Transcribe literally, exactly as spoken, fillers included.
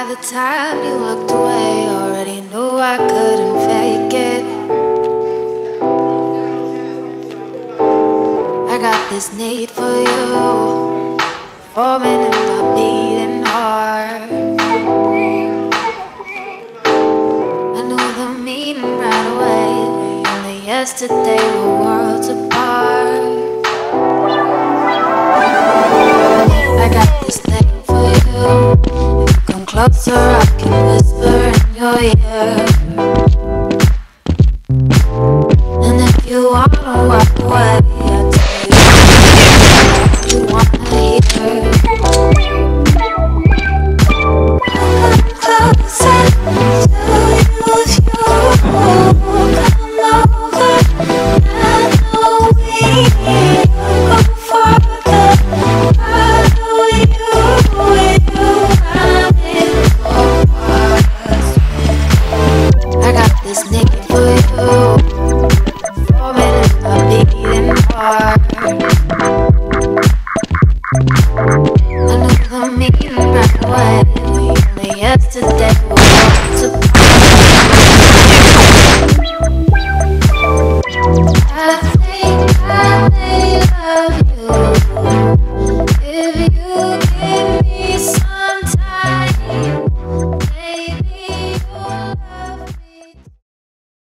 the time you looked away, already knew I couldn't fake it. I got this need for you, forming in my beating heart. I knew the meaning right away, only yesterday were worlds apart. I got this thing for you. If you come closer, I can whisper in your ear. And if you wanna walk away, I'll tell you you wanna hear. Come closer to you if you come over. I know we go farther. I got this need for you, forming in a beating heart.